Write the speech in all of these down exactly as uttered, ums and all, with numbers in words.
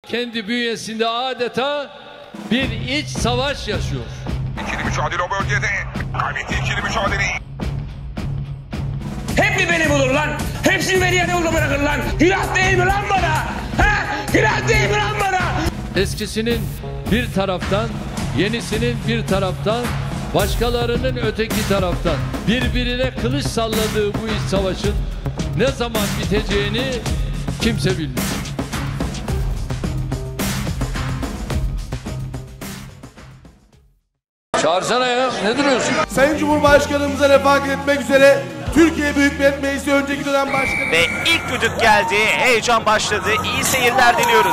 kendi bünyesinde adeta bir iç savaş yaşıyor. İkili mücadele o bölgede. Kaybetti ikili mücadeleyi. Hep mi beni bulur lan? Hepsini beni yarı yolda bırakır lan. Günah değil mi lan bana? He? Günah değil mi lan bana? Eskisinin bir taraftan, yenisinin bir taraftan, başkalarının öteki taraftan birbirine kılıç salladığı bu iç savaşın ne zaman biteceğini kimse bilmiyor. Çağırsana ya, ne duruyorsun? Sayın Cumhurbaşkanımıza refakat etmek üzere Türkiye Büyük Millet Meclisi önceki dönem başkanı. Ve ilk düdük geldi, heyecan başladı, iyi seyirler diliyoruz.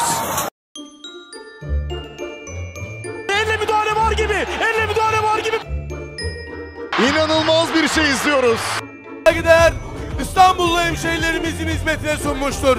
Elle müdahale var gibi, elle müdahale var gibi. İnanılmaz bir şey izliyoruz. Gider İstanbullu hemşehrilerimizin hizmetine sunmuştur.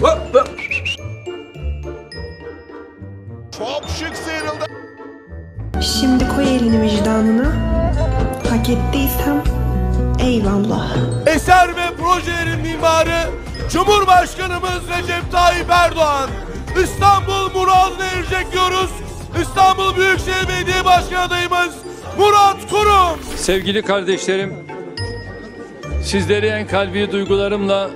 Çok şık sıyrıldı. Şimdi koy elini vicdanına. Hak ettiysem eyvallah. Eser ve projelerin mimarı Cumhurbaşkanımız Recep Tayyip Erdoğan. İstanbul muradına erecek diyoruz. İstanbul Büyükşehir Belediye Başkanı adayımız Murat Kurum. Sevgili kardeşlerim, sizleri en kalbi duygularımla,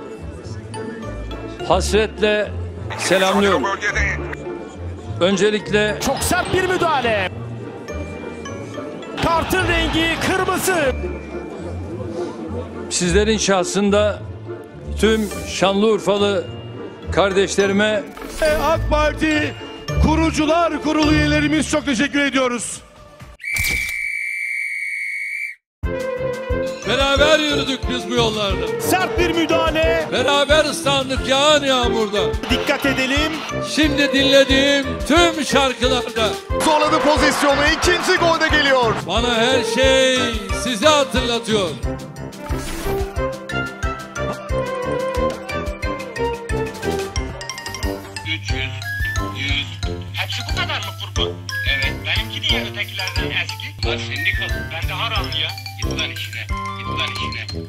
hasretle selamlıyorum. Öncelikle Çok sert bir müdahale. Kartın rengi kırmızı. sizlerin şahsında tüm Şanlıurfalı kardeşlerime, AK Parti Kurucular Kurulu üyelerimiz çok teşekkür ediyoruz. beraber yürüdük biz bu yollarda. Sert bir müdahale. Beraber ıslandık yağan yağmurda. Dikkat edelim. Şimdi dinlediğim tüm şarkılarda Zorladı pozisyonu, ikinci golde geliyor. bana her şey sizi hatırlatıyor. üç yüz, yüz. Hepsi bu kadar mı kurban? Evet, benimki niye ötekilerden eski? Lan sendikalı, ben de haram ya. Git ulan işine, git ulan işine.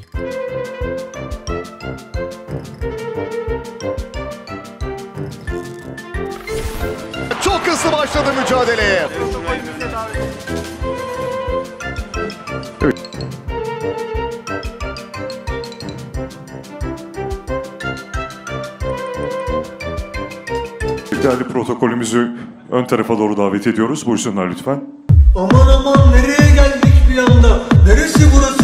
Çok hızlı başladı mücadeleye. Değerli protokolümüzü ön tarafa doğru davet ediyoruz. Buyursunlar lütfen. Aman aman nereye geldik bir anda? Neresi burası?